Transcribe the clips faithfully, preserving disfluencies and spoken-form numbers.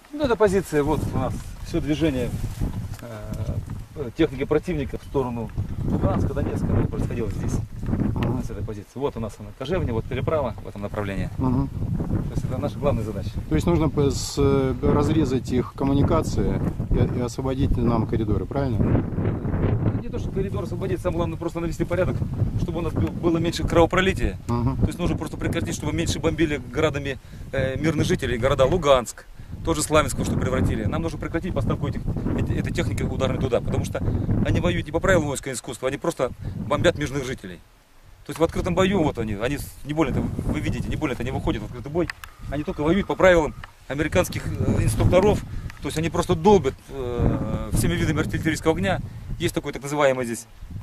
Ну, это позиция, вот у нас все движение э, техники противника в сторону Луганска, Донецка, оно происходило здесь, uh-huh. с этой позиции. Вот у нас она, Кожевня, вот переправа в этом направлении. Uh-huh. То есть это наша главная задача. То есть нужно разрезать их коммуникации и, и освободить нам коридоры, правильно? Не то, что коридор освободить, самое главное просто навести порядок, чтобы у нас было меньше кровопролития. Uh-huh. То есть нужно просто прекратить, чтобы меньше бомбили городами э, мирных жителей, города Луганск, тоже Славянского, что превратили. Нам нужно прекратить поставку этих, этой техники ударной туда, потому что они воюют не по правилам воинского искусства, они просто бомбят мирных жителей. То есть в открытом бою вот они, они не больно, вы видите, не больно они выходят в открытый бой, они только воюют по правилам американских инструкторов, то есть они просто долбят э, всеми видами артиллерийского огня. Есть такой так называемый здесь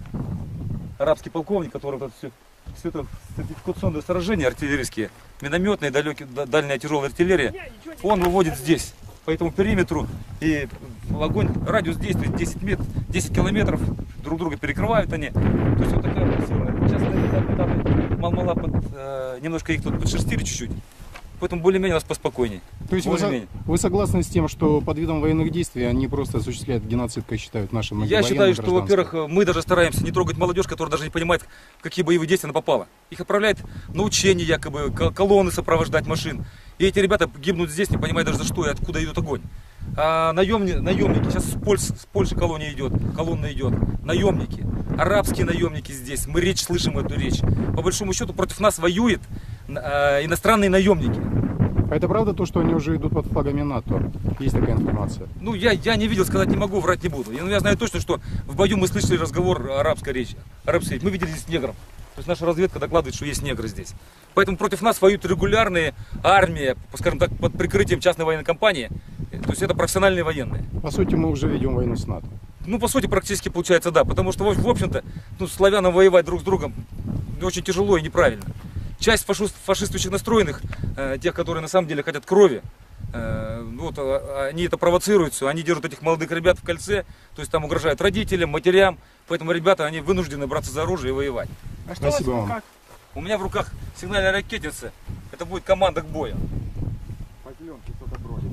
арабский полковник, который вот все, все это сертификационные сражения артиллерийские, минометные, далекие, дальняя тяжелая артиллерия, он выводит здесь, по этому периметру, и огонь, радиус действия десять метров, десять километров, друг друга перекрывают они. То есть вот такая вот сила. Сейчас на этом этапе мал-мала под, э, немножко их тут подшерстили чуть-чуть, поэтому более-менее у нас поспокойнее. То есть вы, вы согласны с тем, что под видом военных действий они просто осуществляют геноцид, как считают наши многие? Я считаю, что, во-первых, мы даже стараемся не трогать молодежь, которая даже не понимает, в какие боевые действия она попала. Их отправляют на учения, якобы, колонны сопровождать машин. И эти ребята гибнут здесь, не понимая даже за что и откуда идет огонь. А наемни, наемники, сейчас с Польши, с Польши колония идет, колонна идет, наемники, арабские наемники здесь, мы речь слышим, эту речь. По большому счету против нас воюют э, иностранные наемники. А это правда то, что они уже идут под флагами НАТО? Есть такая информация? Ну, я, я не видел, сказать не могу, врать не буду. Я, я знаю точно, что в бою мы слышали разговор арабской речи, арабской речи. Мы видели здесь негров. То есть наша разведка докладывает, что есть негры здесь. Поэтому против нас воюют регулярные армии, скажем так, под прикрытием частной военной компании. То есть это профессиональные военные. По сути, мы уже ведем войну с НАТО. Ну, по сути, практически получается, да. Потому что, в общем-то, ну, славянам воевать друг с другом очень тяжело и неправильно. Часть фашистующих настроенных, э, тех, которые на самом деле хотят крови, э, вот, э, они это провоцируют все, они держат этих молодых ребят в кольце, то есть там угрожают родителям, матерям, поэтому ребята, они вынуждены браться за оружие и воевать. А что Спасибо у вас в руках? У меня в руках сигнальная ракетница, это будет команда к бою. По зеленке кто-то бродит.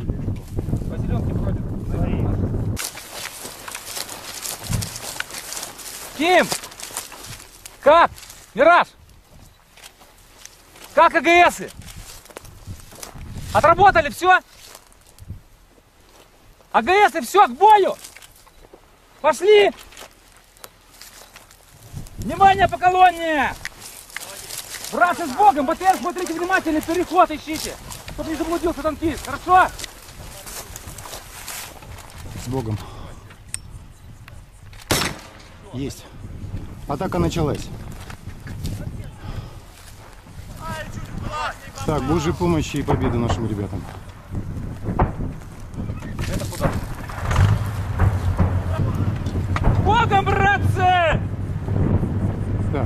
По зеленке бродит. Ким! Как? Мираж! Как АГСы? Отработали все? АГСы, все, к бою! Пошли! Внимание по колонне! Братцы, с Богом! БТР, смотрите внимательно, переход ищите! Чтобы не заблудился танкист, хорошо? С Богом. Есть. Атака началась. Так, Божьей помощи и победы нашим ребятам. Это куда? Богом, братцы! Так.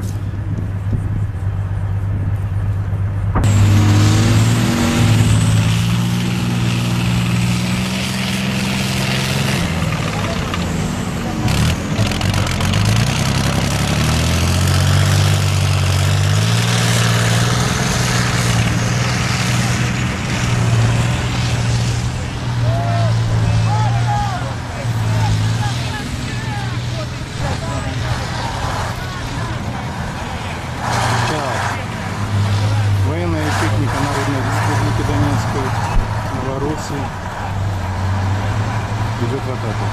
Идет в атаку.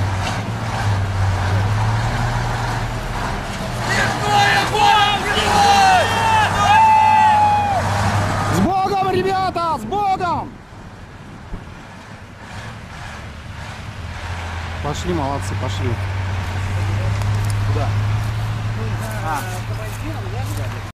С Богом, ребята! С Богом! Пошли, молодцы, пошли. Куда? А.